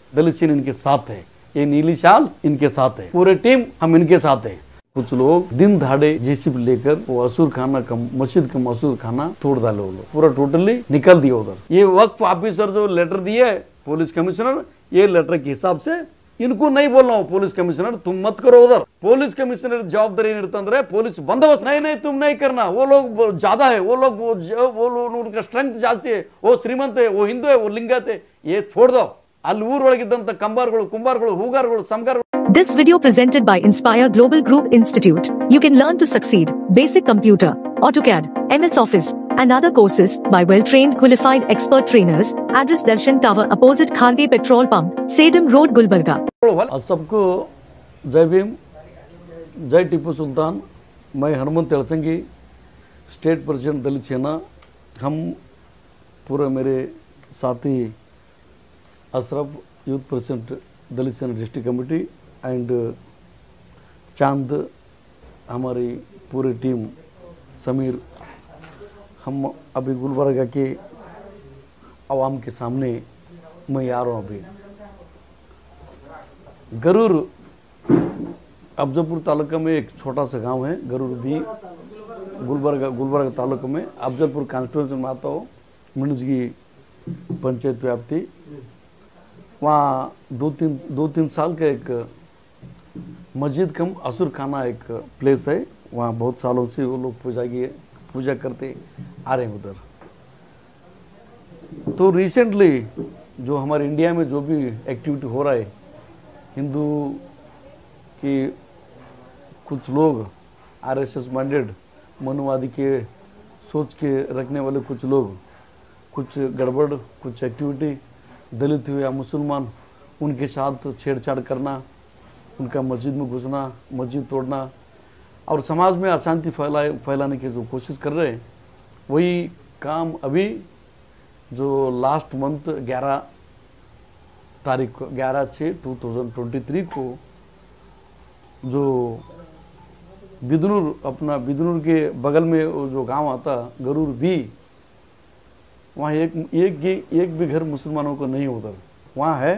दलित सिंह इनके साथ है, ये नीली शाल इनके साथ है, पूरे टीम हम इनके साथ है। कुछ लोग दिन दहाड़े जेसीबी लेकर वो असूर खाना का मस्जिद का मसूर खाना तोड़ डाले, वो लोग पूरा टोटली निकल दिए उधर। ये वक्फ ऑफिसर जो लेटर दिए पुलिस कमिश्नर, ये लेटर के हिसाब से इनको नहीं बोल रहा हूँ पुलिस कमिश्नर तुम मत करो उधर, पुलिस कमिश्नर जवाबदारी निर्तंत्र पुलिस बंदोबस्त नहीं तुम नहीं करना, वो लोग ज्यादा है, वो लोग उनका स्ट्रेंथ जास्ती है, वो श्रीमंत है, वो हिंदू है, वो लिंगायत है, ये छोड़ दो। ಅಲ್ಲಿ ಊರೊಳಗಿದ್ದಂತ ಕಂಬಾರಗಳು ಕುಂಬಾರಗಳು ಹೂಗಾರಗಳು ಸಂಗಾರಗಳು. This video presented by Inspire Global Group Institute. You can learn to succeed basic computer, AutoCAD, MS Office and other courses by well-trained qualified expert trainers. Address Darshan Tower opposite Kharge Petrol Pump, Sedam Road, Gulbarga. सबको जय भीम, जय टीपू सुल्तान। मैं Hanumant Yalsangi, state president Dalit Sena. हम पूरे मेरे साथी Ashraf youth president Dalit सेना district committee and चांद हमारी पूरी टीम समीर, हम अभी गुलबर्गा के आवाम के सामने मैं आ रहा हूँ। अभी गरूर अफजलपुर तालुका में एक छोटा सा गांव है गरूर भी, गुलबर्गा तालुका में अफजलपुर कॉन्स्टिट्यूंसी में आता हो, मिर्जगी पंचायत व्याप्ति। वहाँ दो तीन साल का एक मस्जिद कम असुर खाना एक प्लेस है, वहाँ बहुत सालों से वो लोग पूजा करते आ रहे हैं उधर। तो रिसेंटली जो हमारे इंडिया में जो भी एक्टिविटी हो रहा है, हिंदू के कुछ लोग आरएसएस माइंडेड मनुवादी के सोच के रखने वाले कुछ लोग, कुछ गड़बड़ कुछ एक्टिविटी दलित हुए या मुसलमान उनके साथ छेड़छाड़ करना, उनका मस्जिद में घुसना, मस्जिद तोड़ना और समाज में अशांति फैलाने की जो कोशिश कर रहे हैं, वही काम अभी जो लास्ट मंथ 11/6/2023 को जो बिदनूर के बगल में जो गांव आता गरूर भी, वहाँ एक भी घर मुसलमानों को नहीं उधर। वहाँ है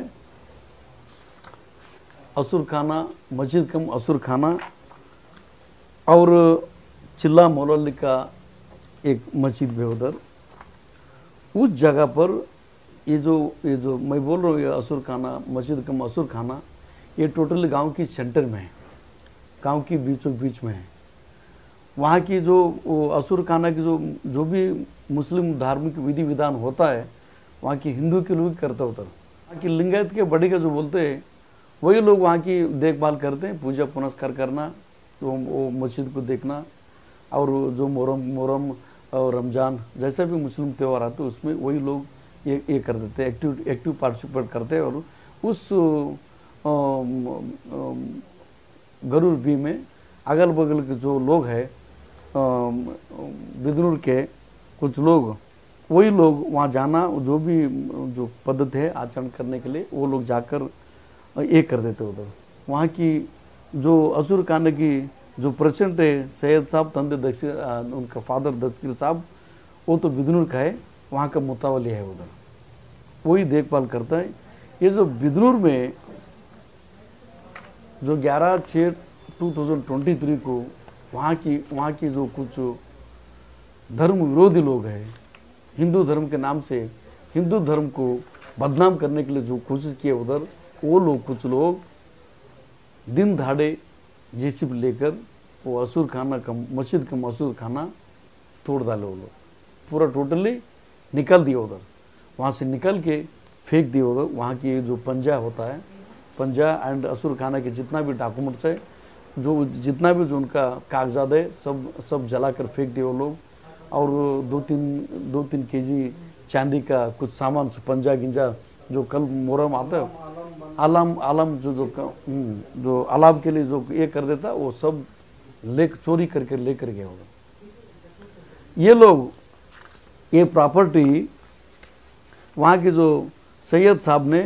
असुर खाना, मस्जिद कम असुर खाना और चिल्ला मौलवी का एक मस्जिद भी उधर। उस जगह पर ये जो मैं बोल रहा हूँ, ये असुर खाना मस्जिद कम असुर खाना, ये टोटली गांव की सेंटर में है, गांव की बीचों बीच में है। वहाँ की जो असुर खाना की जो भी मुस्लिम धार्मिक विधि विधान होता है, वहाँ की हिंदू के लोग करते होता है। वहाँ की लिंगायत के बड़ी का जो बोलते हैं वही लोग वहाँ की देखभाल करते हैं, पूजा पुनस्कार करना, तो वो मस्जिद को देखना, और जो मोहर्रम और रमज़ान जैसे भी मुस्लिम त्यौहार आते हैं उसमें वही लोग ये कर देते हैं, एक्टिव पार्टिसिपेट करते हैं। और उस गरूर बी में अगल बगल के जो लोग हैं बिदनूर के कुछ लोग, वही लोग वहाँ जाना, जो पद्धति है आचरण करने के लिए वो लोग जाकर ये कर देते उधर। वहाँ की जो असुर खाना की जो प्रेसिडेंट है सैयद साहब तंदे दस्किर, उनका फादर दस्किर साहब, वो तो बिदनूर का है, वहाँ का मुतावली है उधर, वही देखभाल करता है। ये जो बिदनूर में जो 11/6/2023 को वहाँ की जो कुछ धर्म विरोधी लोग हैं, हिंदू धर्म के नाम से हिंदू धर्म को बदनाम करने के लिए जो कोशिश किए उधर, वो लोग कुछ लोग दिन दहाड़े जेसीबी लेकर वो असुर खाना का मस्जिद का मसूर खाना तोड़ डाले, वो लोग पूरा टोटली निकल दिए उधर, वहाँ से निकल के फेंक दिए उधर। वहाँ की जो पंजा होता है, पंजा एंड असुर खाना के जितना भी डॉक्यूमेंट्स है, जो जितना भी जो उनका कागजात है, सब जला कर फेंक दिए वो लोग। और 2-3 केजी चांदी का कुछ सामान, पंजा गिंजा जो कल मोहर्रम आता है, आलम जो अलाव के लिए जो ये कर देता, वो सब चोरी करके लेकर गए होगा। ये लोग ये प्रॉपर्टी वहाँ के जो सैयद साहब ने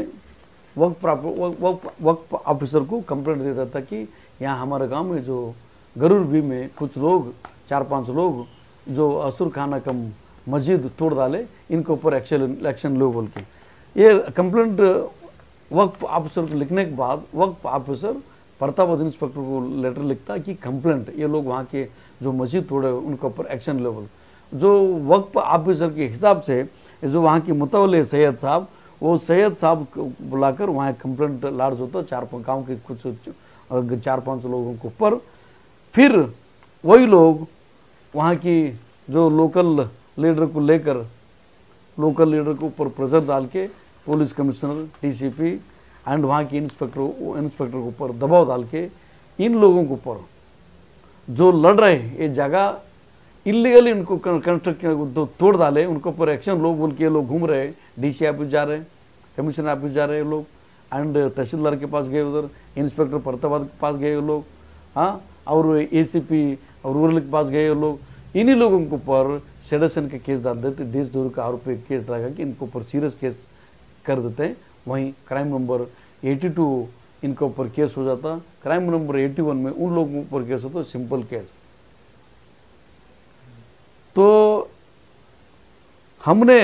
वक्फ ऑफिसर को कंप्लेंट दे दिया था कि यहाँ हमारे गांव में जो गरूर बी में कुछ लोग 4-5 लोग जो असुर खाना का मस्जिद तोड़ डाले, इनके ऊपर एक्शन लो बोल के ये कंप्लेंट वक्फ ऑफिसर को लिखने के बाद वक्फ ऑफिसर प्रतापद इंस्पेक्टर को लेटर लिखता कि कंप्लेंट, ये लोग वहाँ के जो मस्जिद तोड़े उनके ऊपर एक्शन लेवल। जो वक्फ ऑफिसर के हिसाब से जो वहाँ की मुतवल्ली सैयद साहब, वो सैयद साहब को बुलाकर वहाँ कंप्लेंट लार्ज होता, गाँव के कुछ 4-5 लोगों के ऊपर। फिर वही लोग वहाँ की जो लोकल लीडर को लेकर, लोकल लीडर के ऊपर प्रेशर डाल के पुलिस कमिश्नर, डीसीपी एंड वहाँ के इंस्पेक्टर के ऊपर दबाव डाल के इन लोगों के ऊपर जो लड़ रहे ये जगह इलीगली इनको कंस्ट्रक्ट तोड़ डाले, उनके ऊपर एक्शन लोग बोल के लोग घूम रहे, डीसी ऑफिस जा रहे, कमिश्नर ऑफिस जा रहे लोग, एंड तहसीलदार के पास गए, उधर इंस्पेक्टर प्रतापद के पास गए लोग, हाँ, और एसीपी और रूरल के पास गए लोग। इन्हीं लोगों के ऊपर सेडेशन के केस डाल देते, देशद्रोह का आरोप केस लगा कि इनके ऊपर सीरियस केस कर देते हैं। वहीं क्राइम नंबर 82 इनके ऊपर केस हो जाता, क्राइम नंबर 81 में उन लोगों के ऊपर केस होता सिंपल केस। तो हमने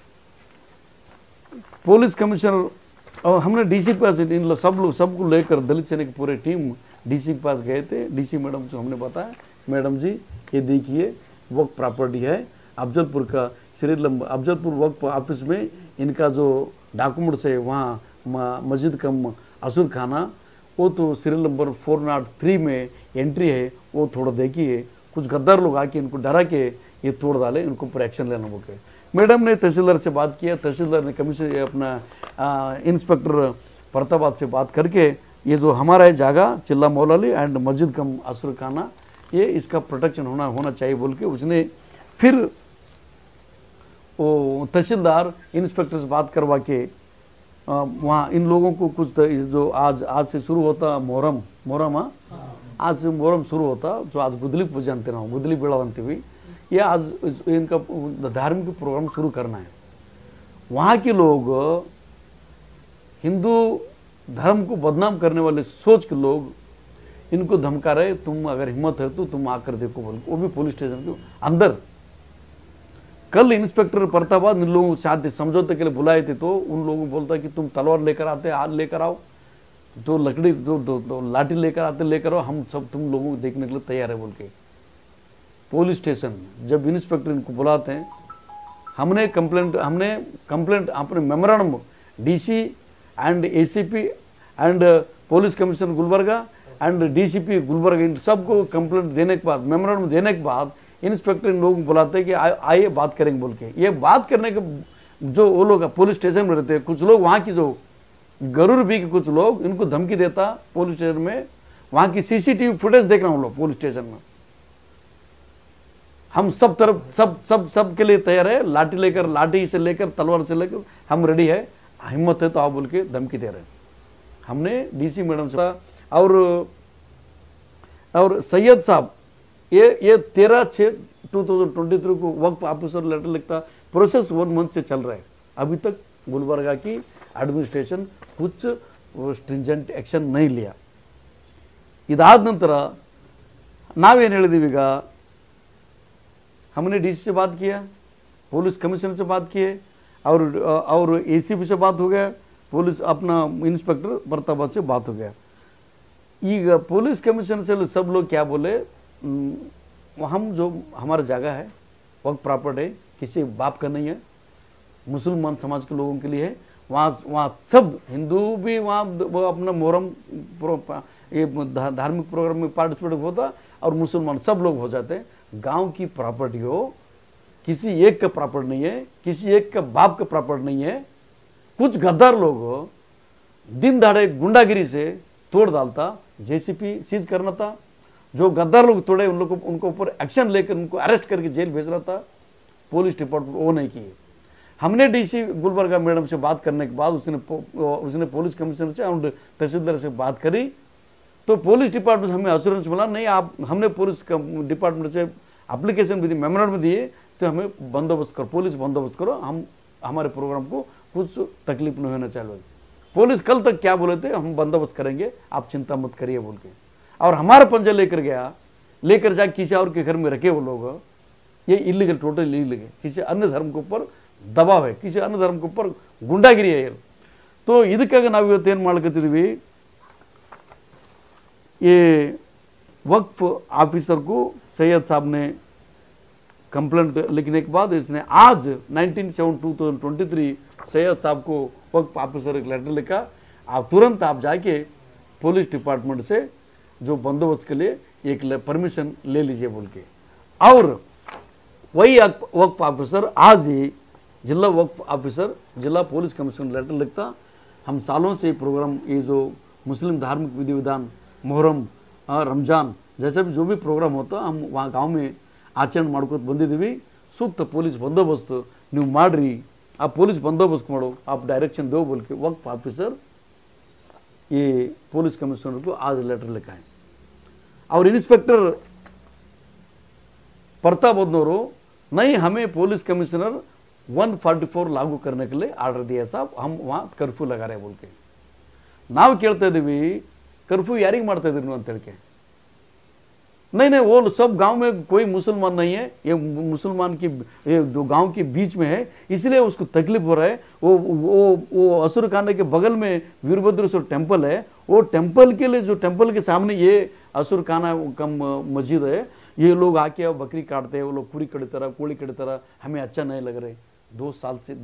पुलिस कमिश्नर और हमने डीसी पास इन लोग सबको लेकर दलित सेना की पूरी टीम डीसी के पास गए थे। डीसी मैडम से हमने बताया, मैडम जी ये देखिए वक्फ प्रॉपर्टी है अफजलपुर का, अफजलपुर वक्फ ऑफिस में इनका जो डॉक्यूमेंट्स है वहाँ मस्जिद कम असुर खाना, वो तो सीरियल नंबर 403 में एंट्री है, वो थोड़ा देखिए, कुछ गद्दार लोग आके इनको डरा के ये तोड़ डाले, इनको ऊपर एक्शन लेना बोल के। मैडम ने तहसीलदार से बात किया, तहसीलदार ने कमिश्नर अपना इंस्पेक्टर प्रतापद से बात करके ये जो हमारा है जगह चिल्ला मौलाली एंड मस्जिद कम असुर खाना, ये इसका प्रोटेक्शन होना चाहिए बोल के उसने फिर वो तहसीलदार इंस्पेक्टर से बात करवा के वहाँ इन लोगों को कुछ जो आज से शुरू होता मोहरम आज से मोहरम शुरू होता, जो आज गुदली पूजा अंते ना गुदली बेड़ा अंते हुई, ये आज इनका धार्मिक प्रोग्राम शुरू करना है। वहाँ के लोग हिंदू धर्म को बदनाम करने वाले सोच के लोग इनको धमका रहे, तुम अगर हिम्मत है तो तुम आकर देखो बोल, वो भी पुलिस स्टेशन के अंदर। कल इंस्पेक्टर प्रतापद इन लोगों को साथ समझौते के लिए बुलाए थे, तो उन लोगों को बोलता कि तुम तलवार लेकर आते, हाथ लेकर आओ, तो लकड़ी दो लाठी लेकर आते लेकर आओ, हम सब तुम लोगों को देखने के लिए तैयार है बोल के। पुलिस स्टेशन जब इंस्पेक्टर इनको बुलाते हैं, हमने कंप्लेंट अपने memorandum DC and ACP and police commissioner Gulbarga and DCP Gulbarga इन सबको कंप्लेंट देने के बाद, मेमोरेंडम देने के बाद इंस्पेक्टर इन लोगों को बुलाते हैं कि आइए बात करेंगे बोल के। ये बात करने के जो वो लोग पुलिस स्टेशन में रहते हैं, कुछ लोग वहाँ की जो गरुड़ बी के कुछ लोग इनको धमकी देता पुलिस स्टेशन में, वहाँ की सीसीटीवी फुटेज देखना हम लोग पुलिस स्टेशन में, हम सब तरफ सब के लिए तैयार है, लाठी से लेकर तलवार से लेकर हम रेडी है, हिम्मत है तो आप बोल के धमकी दे रहे हैं। हमने डीसी मैडम से और सैयद साहब ये 13/6/2023 को वक्फ ऑफिसर लेटर लिखता, प्रोसेस 1 मंथ से चल रहा है, अभी तक गुलबर्गा की एडमिनिस्ट्रेशन कुछ स्ट्रिंजेंट एक्शन नहीं लिया। इदाद नंतर नावेन ಹೇಳಿದೀವಿ ಈಗ, हमने डीसी से बात किया, पुलिस कमिश्नर से बात किए और एसीपी से बात हो गया, पुलिस अपना इंस्पेक्टर प्रतापद से बात हो गया। ಈಗ पुलिस कमिश्नर से सब लोग क्या बोले, हम जो हमारा जगह है वक्त प्रॉपर्टी है, किसी बाप का नहीं है, मुसलमान समाज के लोगों के लिए है, वहाँ सब हिंदू भी वहाँ अपना मोहरम ये धार्मिक प्रोग्राम में पार्टिसिपेट होता और मुसलमान सब लोग हो जाते हैं। गांव की प्रॉपर्टी हो, किसी एक का प्रॉपर्टी नहीं है, किसी एक का बाप का प्रॉपर्टी नहीं है। कुछ गद्दार लोग दिन दहाड़े गुंडागिरी से तोड़ डालता, जेसीपी सीज करना था, जो गद्दार लोग तोड़े उन लोग को उनको ऊपर एक्शन लेकर उनको अरेस्ट करके जेल भेज रहा था, पुलिस डिपार्टमेंट वो नहीं किए। हमने डीसी गुलबर्गा मैडम से बात करने के बाद उसने पुलिस कमिश्नर से और तहसीलदार से बात करी, तो पुलिस डिपार्टमेंट हमें एश्योरेंस मिला, नहीं आप हमने पुलिस डिपार्टमेंट से एप्लीकेशन भी दी, मेमोरेंडम दिए, तो हमें बंदोबस्त करो, पुलिस बंदोबस्त करो, हम हमारे प्रोग्राम को कुछ तकलीफ नहीं होना चाहिए। पुलिस कल तक क्या बोले थे, हम बंदोबस्त करेंगे, आप चिंता मत करिए बोल के, और हमारा पंजा लेकर जा किसी और के घर में रखे वो लोग, ये इलीगल, टोटल इलीगल, किसी अन्य धर्म के ऊपर दबाव है, किसी अन्य धर्म के ऊपर गुंडागिरी है। तो ಇದಕ್ಕಾಗಿ ನಾವು ಇವತ್ತು ಏನು ಮಾಡ್ಕೊತಿದ್ವಿ, ये वक्फ ऑफिसर को सैयद साहब ने कंप्लेंट लिखने के बाद इसने आज 19/7/2023 सैयद साहब को वक्फ ऑफिसर एक लेटर लिखा, आप तुरंत आप जाके पुलिस डिपार्टमेंट से जो बंदोबस्त के लिए एक परमिशन ले लीजिए बोल के। और वही वक्फ ऑफिसर आज ही जिला वक्फ ऑफिसर जिला पुलिस कमिश्नर लेटर लिखता, हम सालों से प्रोग्राम ये जो मुस्लिम धार्मिक विधि विधान मोहरम रमजान जैसे भी जो भी प्रोग्राम होता हम वहाँ गांव में आचरण ಮಾಡ್ಕೋತ ಬಂದಿದ್ದೀವಿ, ಸೂಕ್ತ पुलिस बंदोबस्त ನೀವು ಮಾಡ್ರಿ, ಆ पुलिस बंदोबस्त ಮಾಡೋ आप डायरेक्शन दो बोल के वक्फ ऑफिसर ये पुलिस कमिश्नर को आज लेटर लिखा है। और इंस्पेक्टर प्रताप बदनोरो नहीं हमें पुलिस कमिश्नर 144 लागू करने के लिए आर्डर दिया साहब, हम वहाँ कर्फ्यू लगा रहे बोल के। ನಾವು ಕೇಳ್ತಾ ಇದ್ದೀವಿ कर्फ्यू यारिग ಮಾಡ್ತಾ ಇದ್ರಿ ನೀವು ಅಂತ ಹೇಳ್ಕೆ, नहीं नहीं वो सब गांव में कोई मुसलमान नहीं है, ये मुसलमान की ये दो गांव के बीच में है इसलिए उसको तकलीफ हो रहा है। वो असुर खाना के बगल में वीरभद्रेश्वर टेम्पल है, वो टेम्पल के लिए जो टेम्पल के सामने ये असुर खाना कम मस्जिद है, ये लोग आके बकरी काटते हैं, वो लोग पूरी कड़ी तरह कोड़ी कड़ी तरह, हमें अच्छा नहीं लग रहे। 2 साल से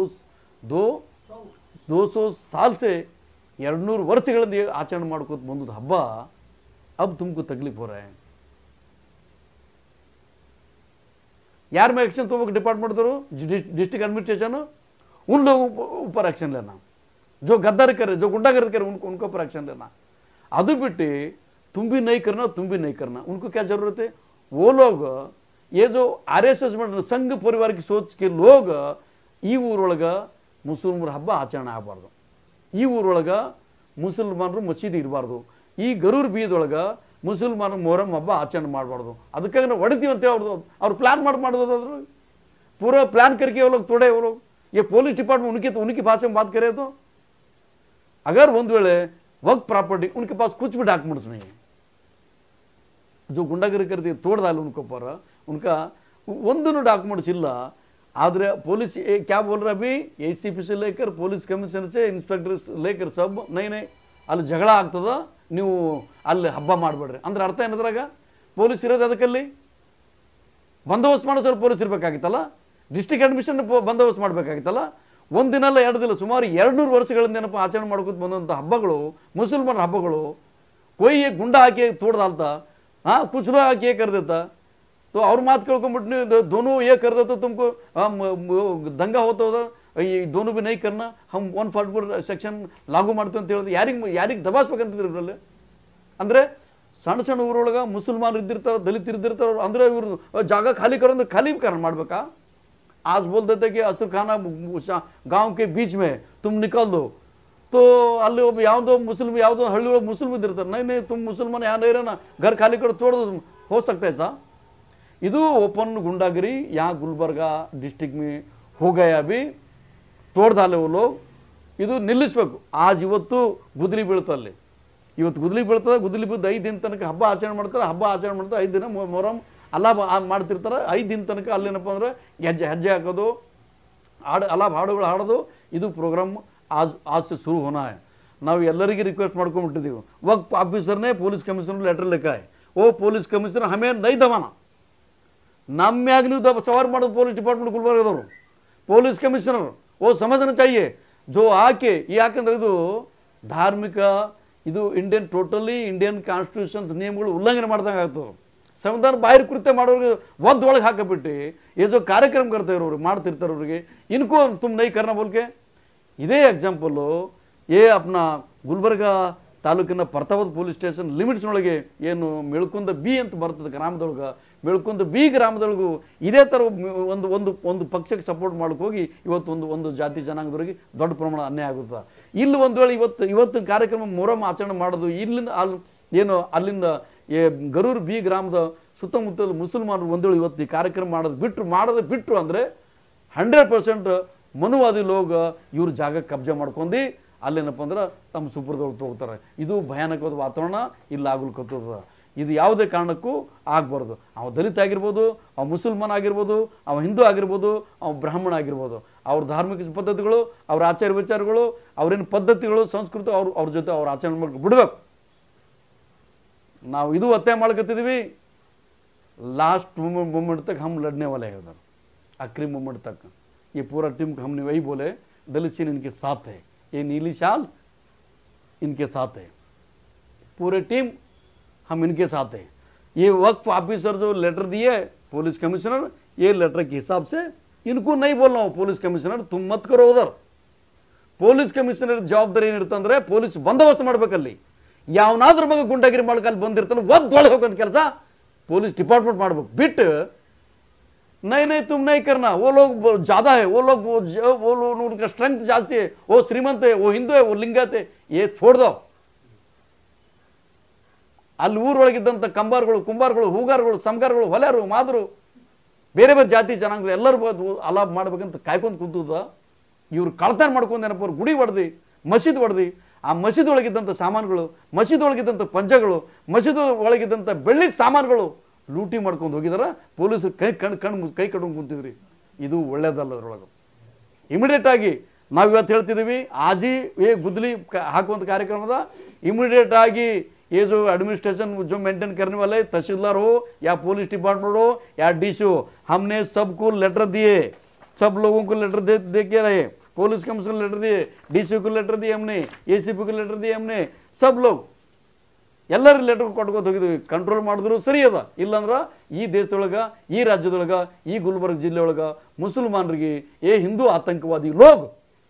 200 साल से 200 ವರ್ಷಗಳಿಂದ ಆಚರಣೆ ಮಾಡ್ಕೋತ ಬಂದದ ಹಬ್ಬ, अब तुमको तकलीफ हो रहा है। यार में एक्शन तुमको डिपार्टमेंट दो डिस्ट्रिक्ट एडमिनिस्ट्रेशन उन लोगों ऊपर एक्शन लेना, जो गद्दारी करे जो गुंडागर्दी करे उनको ऊपर एक्शन लेना। अदु बिट्टी तुम भी नहीं करना तुम भी नहीं करना, उनको क्या जरूरत है? वो लोग ये जो RSS में संघ परिवार की सोच के लोग ಈ ಊರೊಳಗ ಮುಸ್ಲಿಮರ ಹಬ್ಬ ಆಚರಣೆ ಆಗಬಾರ್ದು, ಈ ಊರೊಳಗ ಮುಸಲ್ಮಾನರು ಮಸೀದಿ ಇರಬಾರ್ದು, ಈ ಗರೂರ್ ಬೀದೊಳಗ ಮುಸಲ್ಮಾನ ಮೊಹರಂ ಹಬ್ಬ ಆಚರಣೆ ಮಾಡಬಾರ್ದು, ಅದಕ್ಕಾಗಿ ನಾವು ಹೊಡಿತೀವಿ ಅಂತ ಅವ್ರು ಪ್ಲಾನ್ ಮಾಡೋದಾದ್ರು पूरा प्लान करके वो लोग तोड़े। वो लोग ये पुलिस डिपार्टमेंट उनकी भाषा में बात करे तो अगर ಒಂದು ವೇಳೆ वक्त प्रॉपर्टी उनके पास कुछ भी डॉक्यूमेंट्स नहीं है, जो गुंडागिरी करती तोड़ डाले उनको पर उनका ಒಂದು डॉक्यूमेंट्स ಇಲ್ಲ। आदरे पुलिस क्या बोल रहा है अभी ACP से लेकर पुलिस कमिश्नर से इंस्पेक्टर से लेकर सब नहीं ಅಲ್ಲಿ ಜಗಳ ಆಗ್ತದ ನೀವು ಅಲ್ಲಿ ಹಬ್ಬ ಮಾಡಬೇಡ್ರಿ ಅಂದ್ರೆ ಅರ್ಥ ಏನದ್ರಾಗ? ಪೊಲೀಸ್ ಇರೋದು ಅದಕ್ಕಲ್ಲಿ ಬಂದೋಬಸ್ತ್ ಮಾಡೋ ಸರ್ ಪೊಲೀಸ್ ಇರಬೇಕಾಗಿತ್ತಲ್ಲ, ಡಿಸ್ಟ್ರಿಕ್ಟ್ ಅಡ್ಮಿಷನ್ ಬಂದೋಬಸ್ತ್ ಮಾಡಬೇಕಾಗಿತ್ತಲ್ಲ। ಒಂದಿನ ಅಲ್ಲ 2 ದಿನ ಸುಮಾರು 200 ವರ್ಷಗಳಿಂದ ಏನಪ್ಪ ಆಚರಣೆ ಮಾಡ್ಕೊತ ಬಂದಂಥ ಹಬ್ಬಗಳು ಮುಸಲ್ಮಾನರ ಹಬ್ಬಗಳು, कोई एक गुंडा आके तोड़ डालता, हाँ कुछ लोग आके ये कर देता, तो और मात कड़कोबिಟ್ಟು दोनों ये कर देता तुमको दंगा होता होता, ये दोनों भी नहीं करना, हम 144 सेक्शन लागू ಮಾಡ್ತೀವಿ ಅಂತ ಹೇಳಿದ್ರೆ ಯಾರಿಗೆ ದಬಾಯಿಸಬೇಕಂತಿದ್ರು ಇವರಲ್ಲಿ? ಅಂದರೆ ಸಣ್ಣ ಸಣ್ಣ ಊರೊಳಗ ಮುಸಲ್ಮಾನರು ಇದ್ದಿರ್ತಾರೆ ದಲಿತರು ಇದ್ದಿರ್ತಾರೆ, ಅಂದರೆ ಇವರು ಜಾಗ ಖಾಲಿ ಕರೋ ಅಂದ್ರೆ ಖಾಲಿ ಮಾಡಬೇಕಾ? आज बोल देते कि असुर खाना गांव के बीच में तुम निकल दो, तो ಅಲ್ಲಿ ಒಬ್ಬ ಯಾವುದೋ ಮುಸ್ಲಿಮ್ ಯಾವುದೋ ಹಳ್ಳಿ ಒಳಗೆ ಮುಸ್ಲಿಮ್ ಇದ್ದಿರ್ತಾರೆ, नहीं तुम मुसलमान यहाँ नहीं रहना, घर खाली करो तोड़ दो, हो सकता है ऐसा? ಇದು ओपन गुंडागिरी यहाँ गुलबर्गा डिस्ट्रिक्ट में हो गया, अभी तोड़ डाले वो लोग, ಇದು ನಿಲ್ಲಿಸಬೇಕು। आज ಇವತ್ತು ಗುದ್ದಲಿ ಬೀಳ್ತಲ್ಲಿ, ಇವತ್ತು ಗುದ್ದಲಿ ಬೀಳ್ತದೆ, ಗುದ್ದಲಿ ಬಿದ್ದು 5 ದಿನ ತನಕ ಹಬ್ಬ ಆಚರಣೆ ಮಾಡ್ತಾರೆ, ಹಬ್ಬ ಆಚರಣೆ ಮಾಡ್ತಾರೆ 5 ದಿನ ಮೊಹರಂ ಅಲಾಬ್ ಮಾಡ್ತಿರ್ತಾರೆ, 5 ದಿನ ತನಕ ಅಲ್ಲೇನಪ್ಪ ಅಂದ್ರೆ ಹೆಜ್ಜೆ ಹಾಕೋದು ಅಲಾಬ್ ಹಾಡುಗಳು ಹಾಡೋದು, ಇದು ಪ್ರೋಗ್ರಾಮ್ आज से शुरू होना है। ನಾವು ಎಲ್ಲರಿಗೂ ರಿಕ್ವೆಸ್ಟ್ ಮಾಡ್ಕೊಂಡ್ಬಿಟ್ಟಿದ್ದೀವಿ, वक्फ ऑफिसर ने पुलिस कमिश्नर लेटर लिखा है, वो पुलिस कमिश्नर हमें नहीं दबाना, ನಮ್ಮ ಮ್ಯಾಗ ನೀವು ಸವಾರ್ ಮಾಡೋದು पुलिस डिपार्टमेंट ಗುಲ್ಬರ್ಗದವರು, पुलिस कमिश्नर वो समझना चाहिए जो आके ಯಾಕಂದ್ರೆ ಇದು ಧಾರ್ಮಿಕ, ಇದು ಇಂಡಿಯನ್ ಟೋಟಲಿ ಇಂಡಿಯನ್ ಕಾನ್ಸ್ಟಿಟ್ಯೂಷನ್ ನಿಯಮಗಳು ಉಲ್ಲಂಘನೆ ಮಾಡ್ದಂಗೆ ಆಗ್ತದೆ। संविधान बाहर कृत्य ಮಾಡೋರಿಗೆ ಒದ್ದೊಳಗೆ ಹಾಕಿಬಿಟ್ಟು ये जो कार्यक्रम करते ಇರೋರು ಮಾಡ್ತಿರ್ತಾರೆ ಅವರಿಗೆ इनको तुम नहीं करना बोल के, ಇದೇ एग्जांपल ये अपना गुलबर्गा ತಾಲೂಕಿನ ಪ್ರತಾಪದ ಪೊಲೀಸ್ ಸ್ಟೇಷನ್ ಲಿಮಿಟ್ಸ್ ಒಳಗೆ ಏನು ಮೆಳ್ಕೊಂದ ಬಿ ಅಂತ ಬರ್ತದೆ ಗ್ರಾಮದೊಳಗೆ, ಮೆಳ್ಕೊಂದ ಬಿ ಗ್ರಾಮದೊಳಗೂ ಇದೇ ಥರ ಒಂದು ಪಕ್ಷಕ್ಕೆ ಸಪೋರ್ಟ್ ಮಾಡಕ್ಕೆ ಹೋಗಿ ಇವತ್ತು ಒಂದು ಜಾತಿ ಜನಾಂಗದವರಿಗೆ ದೊಡ್ಡ ಪ್ರಮಾಣ ಅನ್ಯಾಯ ಆಗುತ್ತೆ। ಇಲ್ಲಿ ಒಂದು ವೇಳೆ ಇವತ್ತು ಕಾರ್ಯಕ್ರಮ ಮೊಹರಂ ಆಚರಣೆ ಮಾಡೋದು ಇಲ್ಲಿಂದ ಏನು ಅಲ್ಲಿಂದ ಗರೂರ್ ಬಿ ಗ್ರಾಮದ ಸುತ್ತಮುತ್ತಲ ಮುಸಲ್ಮಾನರು ಒಂದು ವೇಳೆ ಇವತ್ತು ಈ ಕಾರ್ಯಕ್ರಮ ಮಾಡೋದು ಬಿಟ್ಟರು ಅಂದರೆ 100% ಮನುವಾದಿ ಲೋಗ ಇವ್ರ ಜಾಗ ಕಬ್ಜಾ ಮಾಡ್ಕೊಂಡು ಅಲ್ಲೇನಪ್ಪ ಅಂದ್ರೆ ತಮ್ಮ ಸುಪರ್ದೊಳಗೆ ತಗೋತಾರೆ। ಇದು ಭಯಾನಕವಾದ ವಾತಾವರಣ ಇಲ್ಲಿ ಆಗ್ಲಿಕ್ಕತ್ತದ, ಇದು ಯಾವುದೇ ಕಾರಣಕ್ಕೂ ಆಗಬಾರ್ದು। ಅವ ದಲಿತ ಆಗಿರ್ಬೋದು, ಅವ ಮುಸಲ್ಮಾನ್ ಆಗಿರ್ಬೋದು, ಅವ ಹಿಂದೂ ಆಗಿರ್ಬೋದು, ಅವ ಬ್ರಾಹ್ಮಣ ಆಗಿರ್ಬೋದು, ಅವ್ರ ಧಾರ್ಮಿಕ ಪದ್ಧತಿಗಳು, ಅವ್ರ ಆಚಾರ ವಿಚಾರಗಳು, ಅವ್ರೇನು ಪದ್ಧತಿಗಳು, ಸಂಸ್ಕೃತಿ ಅವ್ರ ಜೊತೆ ಅವ್ರ ಆಚರಣೆ ಮಾಡ್ಕೊಂಡು ಬಿಡ್ಬೇಕು. ನಾವು ಇದು ಒತ್ತಾಯ ಮಾಡ್ಕೊತಿದ್ವಿ. लास्ट मोमेंट तक हम लड़ने वाले हैं उधर, आखिरी मोमेंट तक ये पूरा टीम को हमने वही बोले, दलित सिंह इनके साथ है, ये नीली शाल इनके साथ है, पूरे टीम हम इनके साथ है. ये वक्फ ऑफिसर जो लेटर दिए पुलिस कमिश्नर, ये लेटर के हिसाब से इनको नहीं बोल रहा हूँ, पुलिस कमिश्नर तुम मत करो उधर. ಪೊಲೀಸ್ ಕಮಿಷನರ್ ಜವಾಬ್ದಾರಿ ಏನಿರ್ತಂದ್ರೆ ಪೊಲೀಸ್ ಬಂದೋಬಸ್ತ್ ಮಾಡ್ಬೇಕಲ್ಲಿ. ಯಾವನಾದ್ರೂ ಮಗ ಗುಂಡಾಗಿರಿ ಮಾಡ್ಕಲ್ಲಿ ಬಂದಿರ್ತಾನೆ ಒದ್ದೊಳಗೆ ಹೋಗೋಂಥ ಕೆಲಸ पुलिस डिपार्टमेंट मारबो बिट नहीं तुम नहीं करना, वो लोग ज़्यादा है, वो लोग उनका स्ट्रेंथ जाती है, वो श्रीमंत है, वो हिंदू है, वो लिंगायत है, ये छोड़ दो. ಅಲ್ಲಿ ಊರೊಳಗಿದ್ದಂಥ ಕಂಬಾರ್ಗಳು, ಕುಂಬಾರ್ಗಳು, ಹೂಗಾರ್ಗಳು, ಸಮಗಾರ್ಗಳು, ಹೊಲೆಯರು, ಮಾದರು, ಬೇರೆ ಬೇರೆ ಜಾತಿ ಜನಾಂಗಗಳು ಎಲ್ಲರೂ ಅಲಾಪ್ ಮಾಡ್ಬೇಕಂತ ಕಾಯ್ಕೊಂಡು ಕೂತದ. ಇವ್ರು ಕಳ್ತನ ಮಾಡ್ಕೊಂಡು ಏನಪ್ಪ ಅವ್ರು ಗುಡಿ ಹೊಡೆದು ಮಸೀದ್ ಹೊಡೆದು ಆ ಮಸೀದ್ ಒಳಗಿದ್ದಂಥ ಸಾಮಾನುಗಳು, ಮಸೀದ್ ಒಳಗಿದ್ದಂಥ ಪಂಜಗಳು, ಮಸೀದ್ ಒಳಗಿದ್ದಂಥ ಬೆಳ್ಳಿ ಸಾಮಾನುಗಳು ಲೂಟಿ ಮಾಡ್ಕೊಂಡು ಹೋಗಿದಾರ. ಪೊಲೀಸರು ಕೈ ಕಟ್ಕೊಂಡು ಕುಂತಿದ್ರಿ. ಇದು ಒಳ್ಳೇದಲ್ಲ. ಅದರೊಳಗೆ ಇಮಿಡಿಯೇಟ್ ಆಗಿ ನಾವು ಇವತ್ತು ಹೇಳ್ತಿದ್ದೀವಿ, ಆಜಿ ಏ ಗುದ್ದಲಿ ಹಾಕುವಂಥ ಕಾರ್ಯಕ್ರಮದ इमीडिएट आगे ये जो एडमिनिस्ट्रेशन जो मेंटेन करने वाले तहसीलदार हो या पुलिस डिपार्टमेंट हो या डीसी हो, हमने सबको लेटर दिए, सब लोगों को लेटर दे के रहे. पुलिस कमिश्नर लेटर दिए, डीसी को लेटर दिए हमने, एसीपी को लेटर दिए हमने, सब लोग ಎಲ್ಲರೂ ಲೆಟರ್ ಕೊಟ್ಕೊಂಡು ಹೋಗಿದ್ವಿ. ಕಂಟ್ರೋಲ್ ಮಾಡಿದ್ರು ಸರಿ ಅದ. ಇಲ್ಲಾಂದ್ರೆ ಈ ದೇಶದೊಳಗೆ, ಈ ರಾಜ್ಯದೊಳಗೆ, ಈ ಗುಲ್ಬರ್ಗ ಜಿಲ್ಲೆ ಒಳಗೆ ಮುಸಲ್ಮಾನರಿಗೆ ಏ ಹಿಂದೂ ಆತಂಕವಾದಿ ಲೋಗ್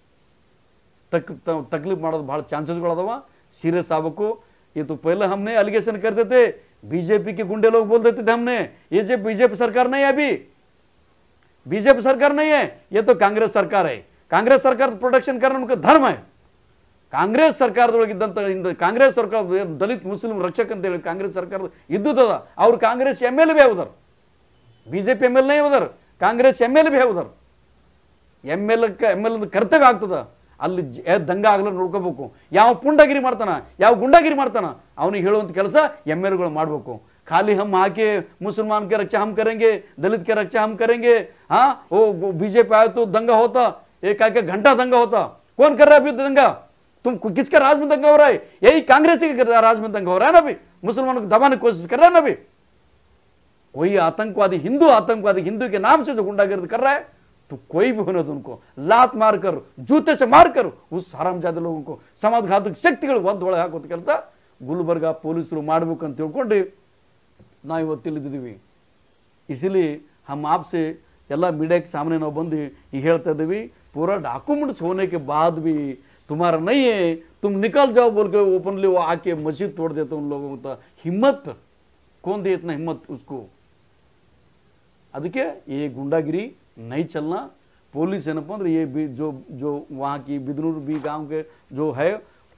तकलीफ ಮಾಡೋದು ಭಾಳ ಚಾನ್ಸಸ್ಗಳದಾವ. सीरियस आवको. ये तो पहले हमने एलिगेशन करते थे, बीजेपी के गुंडे लोग बोल देते थे हमने, ये जो बीजेपी सरकार नहीं है, अभी बीजेपी सरकार नहीं है, ये तो कांग्रेस सरकार है. कांग्रेस सरकार प्रोटेक्शन करना उनका धर्म है. ಕಾಂಗ್ರೆಸ್ ಸರ್ಕಾರದೊಳಗಿದ್ದಂಥ ಕಾಂಗ್ರೆಸ್ ಸರ್ಕಾರ ದಲಿತ ಮುಸ್ಲಿಂ ರಕ್ಷಕ ಅಂತೇಳಿ ಕಾಂಗ್ರೆಸ್ ಸರ್ಕಾರ ಇದ್ದುತ್ತದ. ಅವ್ರು ಕಾಂಗ್ರೆಸ್ ಎಮ್ ಎಲ್ ಬಿ ಹೋದಾರ, ಬಿಜೆಪಿ ಎಮ್ ಎಲ್ ನೇ ಹೋದಾರ, ಕಾಂಗ್ರೆಸ್ ಎಮ್ ಎಲ್ ಬಿ ಹೋದಾರ. ಎಮ್ ಎಲ್ ಕರ್ತವ್ಯ ಆಗ್ತದ. ಅಲ್ಲಿ ದಂಗ ಆಗಲ್ಲ ನೋಡ್ಕೋಬೇಕು. ಯಾವ ಪುಂಡಗಿರಿ ಮಾಡ್ತಾನ, ಯಾವ ಗುಂಡಾಗಿರಿ ಮಾಡ್ತಾನ, ಅವನಿಗೆ ಹೇಳುವಂಥ ಕೆಲಸ ಎಮ್ ಎಲ್ ಗಳು ಮಾಡಬೇಕು. खाली हम आके मुसलमान के रक्षा हम करेंगे, दलित के रक्षा हम करेंगे. हाँ, वो बीजेपी आए तो दंगा होता, एक आके घंटा दंगा होता. कौन कर रहा है अभी दंगा? तुम किसके राज में दंगा हो रहा है? यही कांग्रेस के राज में दंगा हो रहा है ना. अभी मुसलमानों को दबाने की कोशिश कर रहा है ना. अभी कोई आतंकवादी, हिंदू के नाम से जो गुंडागर्दी कर रहा है, तो कोई भी होने तो उनको लात मारकर, जूते से मारकर उस हरामजादे लोगों को समाजघातक शक्तिಗಳು ಒಳಗೆ ಹಾಕೋದು ಕೆಲಸ ಗುಲ್ಬರ್ಗ ಪೊಲೀಸರು ಮಾಡಬೇಕು ಅಂತ ತಿಳ್ಕೊಂಡು ನಾವು ಇವತ್ತು ತಿಳಿದಿದ್ದೀವಿ. इसलिए हम आपसे ಎಲ್ಲ मीडिया के सामने ನಾವು ಬಂದು ಈಗ ಹೇಳ್ತಾ ಇದ್ದೀವಿ, पूरा डॉक्यूमेंट्स होने के बाद भी तुम्हारा नहीं है, तुम निकल जाओ बोल के ओपनली वो आके मस्जिद तोड़ देते उन लोगों को. हिम्मत कौन दे इतना हिम्मत उसको? ಅದಕ್ಕೆ ये गुंडागिरी नहीं चलना. पुलिस ಏನಪ್ಪ ಅಂದ್ರೆ ये जो वहाँ की बिदनूर बी गांव के जो है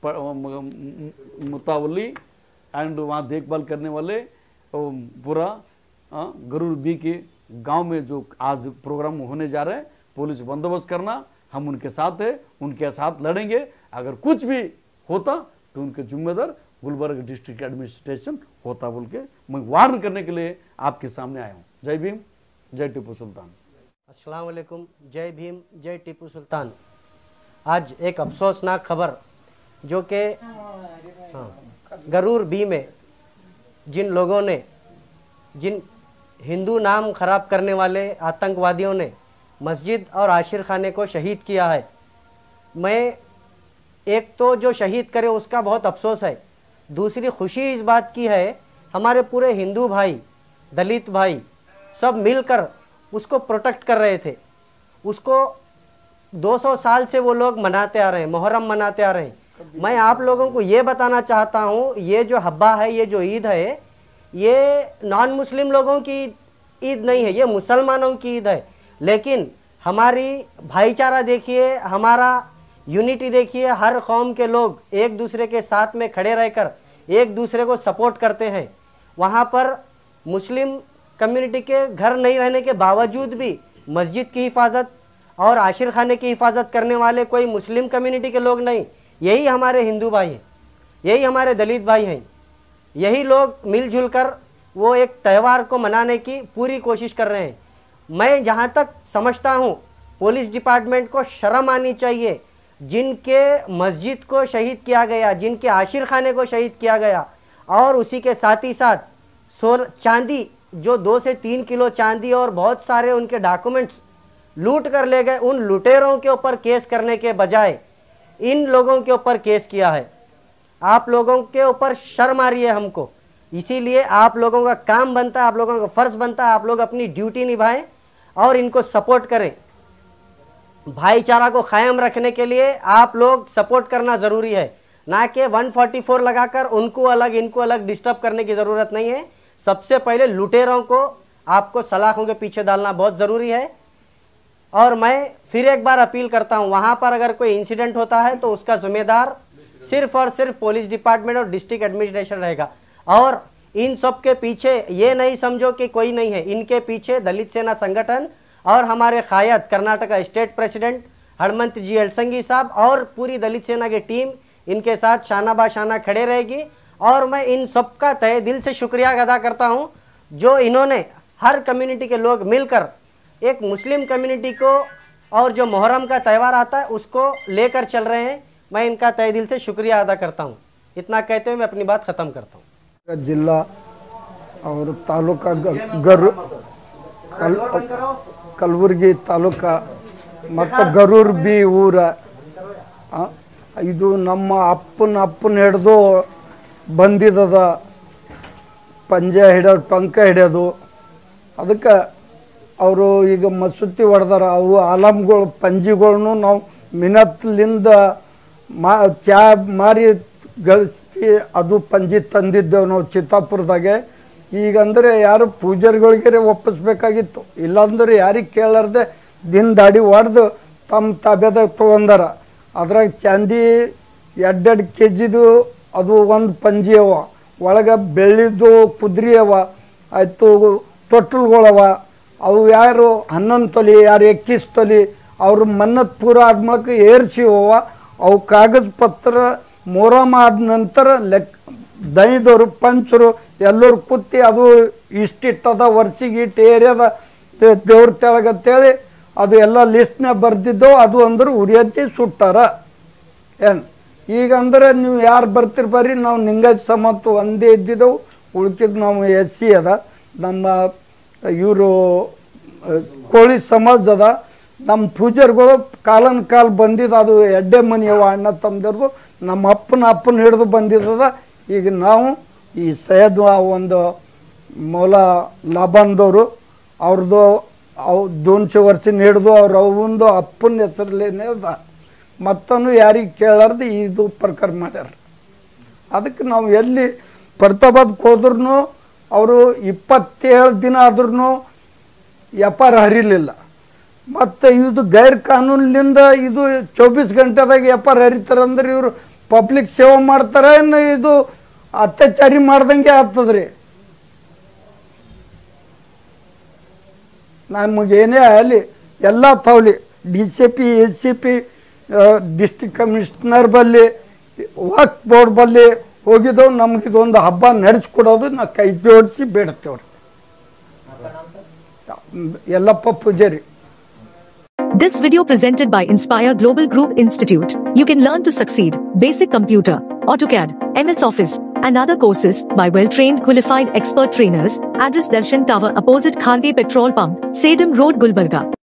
मुतावली एंड वहाँ देखभाल करने वाले पूरा गरूर बी के गांव में जो आज प्रोग्राम होने जा रहे हैं, पुलिस बंदोबस्त करना, हम उनके साथ है, उनके साथ लड़ेंगे. अगर कुछ भी होता तो उनके जिम्मेदार गुलबर्ग डिस्ट्रिक्ट एडमिनिस्ट्रेशन होता बोल के मैं वार्न करने के लिए आपके सामने आया हूँ. जय भीम, जय टीपू सुल्तान. अस्सलाम वालेकुम. जय भीम, जय टीपू सुल्तान. आज एक अफसोसनाक खबर जो कि गरूर बी में जिन लोगों ने, जिन हिंदू नाम खराब करने वाले आतंकवादियों ने मस्जिद और आशिर खाने को शहीद किया है, मैं एक तो जो शहीद करे उसका बहुत अफसोस है. दूसरी खुशी इस बात की है, हमारे पूरे हिंदू भाई, दलित भाई सब मिलकर उसको प्रोटेक्ट कर रहे थे. उसको 200 साल से वो लोग मनाते आ रहे हैं, मुहर्रम मनाते आ रहे हैं. मैं आप लोगों को ये बताना चाहता हूँ, ये जो हब्बा है, ये जो ईद है, ये नॉन मुस्लिम लोगों की ईद नहीं है, ये मुसलमानों की ईद है. लेकिन हमारी भाईचारा देखिए, हमारा यूनिटी देखिए, हर कौम के लोग एक दूसरे के साथ में खड़े रहकर एक दूसरे को सपोर्ट करते हैं. वहाँ पर मुस्लिम कम्युनिटी के घर नहीं रहने के बावजूद भी मस्जिद की हिफाजत और आशिर खाने की हिफाजत करने वाले कोई मुस्लिम कम्युनिटी के लोग नहीं, यही हमारे हिंदू भाई हैं, यही हमारे दलित भाई हैं. यही लोग मिलजुल कर वो एक त्यौहार को मनाने की पूरी कोशिश कर रहे हैं. मैं जहाँ तक समझता हूँ पुलिस डिपार्टमेंट को शर्म आनी चाहिए। जिनके मस्जिद को शहीद किया गया, जिनके आशिर खाने को शहीद किया गया, और उसी के साथ ही साथ चांदी, जो 2 से 3 किलो चांदी और बहुत सारे उनके डॉक्यूमेंट्स लूट कर ले गए, उन लुटेरों के ऊपर केस करने के बजाय इन लोगों के ऊपर केस किया है। आप लोगों के ऊपर शर्म आ रही है हमको। इसीलिए आप लोगों का काम बनता है, आप लोगों का फर्ज बनता है, आप लोग अपनी ड्यूटी निभाएं और इनको सपोर्ट करें। भाईचारा को कायम रखने के लिए आप लोग सपोर्ट करना ज़रूरी है, ना कि 144 लगाकर उनको अलग इनको अलग डिस्टर्ब करने की ज़रूरत नहीं है। सबसे पहले लुटेरों को आपको सलाखों के पीछे डालना बहुत ज़रूरी है। और मैं फिर एक बार अपील करता हूं, वहां पर अगर कोई इंसिडेंट होता है तो उसका जिम्मेदार सिर्फ और सिर्फ पुलिस डिपार्टमेंट और डिस्ट्रिक्ट एडमिनिस्ट्रेशन रहेगा। और इन सब के पीछे ये नहीं समझो कि कोई नहीं है, इनके पीछे दलित सेना संगठन और हमारे कायद कर्नाटका स्टेट प्रेसिडेंट हनुमंत जी एलसंगी साहब और पूरी दलित सेना की टीम इनके साथ शाना बाशाना खड़े रहेगी। और मैं इन सब का तहे दिल से शुक्रिया अदा करता हूं, जो इन्होंने हर कम्युनिटी के लोग मिलकर एक मुस्लिम कम्युनिटी को और जो मुहर्रम का त्यौहार आता है उसको लेकर चल रहे हैं। मैं इनका तहे दिल से शुक्रिया अदा करता हूं। इतना कहते हुए मैं अपनी बात ख़त्म करता हूं। जिला और तालूका ಕಲಬುರಗಿ ತಾಲೂಕ ಮತ್ತು ಗರೂರ್ ಬಿ ಊರ ಇದು ನಮ್ಮ ಅಪ್ಪನ ಹಿಡಿದು ಬಂದಿದ್ದದ ಪಂಜ ಹಿಡಿಯೋದು ಟೊಂಕ ಹಿಡಿಯೋದು ಅದಕ್ಕೆ ಅವರು ಈಗ ಮಸೂತಿ ಹೊಡೆದಾರ ಅವು ಆಲಮ್ಗಳು ಪಂಜಿಗಳ್ನು ನಾವು ಮಿನತ್ಲಿಂದ ಚಾ ಮಾರಿ ಗಳಿಸಿ ಅದು ಪಂಜಿ ತಂದಿದ್ದೆವು ನಾವು ಚಿತ್ತಾಪುರದಾಗೆ ಈಗ ಅಂದರೆ ಯಾರು ಪೂಜಾರಿಗಳಿಗೆ ಒಪ್ಪಿಸ್ಬೇಕಾಗಿತ್ತು ಇಲ್ಲಾಂದ್ರೆ ಯಾರಿಗೆ ಕೇಳಾರ್ದೆ ದಿನ ದಾಡಿ ಹೊಡೆದು ತಮ್ಮ ತಾಬ್ಯಾದಾಗ ತೊಗೊಂಡಾರ ಅದ್ರಾಗ ಚಾಂದಿ 2 ಕೆಜಿದು ಅದು ಒಂದು ಪಂಜಿ ಅವ ಒಳಗೆ ಬೆಳ್ಳಿದ್ದು ಕುದುರೆ ಅವ ಆಯಿತು ತೊಟ್ಲುಗಳವ ಅವು ಯಾರು 11 ತೊಲಿ ಯಾರು 21 ತೊಲಿ ಅವ್ರ ಮನ್ನತ್ ಪೂರ ಆದ್ಮೇಲೆ ಏರ್ಸಿ ಅವ ಅವು ಕಾಗಜ ಪತ್ರ ಮೊಹರಂ ಆದ ನಂತರ ಲೆಕ್ಕ ದೈದವರು ಪಂಚರು ಎಲ್ಲರೂ ಕೂತಿ ಅದು ಇಷ್ಟಿಟ್ಟದ ವರ್ಷಿಗೆ ಇಟ್ಟು ಏರಿಯಾದ ದೇವ್ರ ತೆಳಗಂತೇಳಿ ಅದು ಎಲ್ಲ ಲಿಸ್ಟ್ನಾಗ ಬರ್ದಿದ್ದವು ಅದು ಅಂದ್ರೆ ಉರಿ ಹಚ್ಚಿ ಸುಟ್ಟಾರ ಏನು ಈಗ ಅಂದರೆ ನೀವು ಯಾರು ಬರ್ತೀರಿ ಬರ್ರಿ ನಾವು ನಿಂಗಾಜ್ ಸಮತ್ತು ಒಂದೇ ಇದ್ದಿದ್ದೆವು ಉಳ್ಕಿದ್ದು ನಾವು SC ಅದ ನಮ್ಮ ಇವರು ಕೋಳಿ ಸಮಾಜ ಅದ ನಮ್ಮ ಪೂಜಾರಿಗಳು ಕಾಲನ ಕಾಲ ಬಂದಿದ್ದು ಅದು ಎಡ್ಡೆ ಮನೆಯವ ಅಣ್ಣ ತಮ್ಮದವ್ರದು ನಮ್ಮ ಅಪ್ಪನ ಹಿಡಿದು ಬಂದಿದ್ದದ ಈಗ ನಾವು ಈ ಸೈಯದ್ ಒಂದು ಮೌಲ ಲಾಬಾನ್ದವರು ಅವ್ರದ್ದು ಅವು 200 ವರ್ಷ ಹಿಡಿದು ಅವ್ರು ಅವಂದು ಅಪ್ಪನ ಹೆಸರಲ್ಲೇನೆ ಅದ ಮತ್ತೂ ಯಾರಿಗೆ ಕೇಳಾರ್ದು ಇದು ಪ್ರಕಾರ ಮಾಡ್ಯಾರ ಅದಕ್ಕೆ ನಾವು ಎಲ್ಲಿ ಫರ್ತಾಬಾದ್ಗೆ ಹೋದ್ರೂ ಅವರು 27 ದಿನ ಆದ್ರೂ ವ್ಯಾಪಾರ ಹರಿಲಿಲ್ಲ ಮತ್ತು ಇದು ಗೈರ್ ಕಾನೂನಿನಿಂದ ಇದು 24 ಗಂಟೆದಾಗ ವ್ಯಾಪಾರ ಹರಿತಾರಂದ್ರೆ ಇವರು ಪಬ್ಲಿಕ್ ಸೇವೆ ಮಾಡ್ತಾರೆ ಇನ್ನು ಇದು ಅತ್ಯಾಚಾರಿ ಮಾಡ್ದಂಗೆ ಆಗ್ತದ್ರಿ ನಮಗೇನೇ ಆಗಲಿ ಎಲ್ಲ ತವಲಿ DCP SCP ಡಿಸ್ಟ್ರಿಕ್ಟ್ ಕಮಿಷನರ್ ಬಲ್ಲಿ ವಕ್ಫ್ ಬೋರ್ಡ್ ಬಲ್ಲಿ ಹೋಗಿದ್ದವು ನಮಗಿದೊಂದು ಹಬ್ಬ ನಡೆಸ್ಕೊಡೋದು ನಾವು ಕೈ ಜೋಡಿಸಿ ಬೇಡ್ತೇವ್ರಿ Yallappa Poojary. This video presented by Inspire Global Group Institute. You can learn to succeed basic computer, AutoCAD, MS Office, and other courses by well-trained qualified expert trainers. Address Darshan Tower opposite Kharge Petrol Pump, Sedam Road, Gulbarga.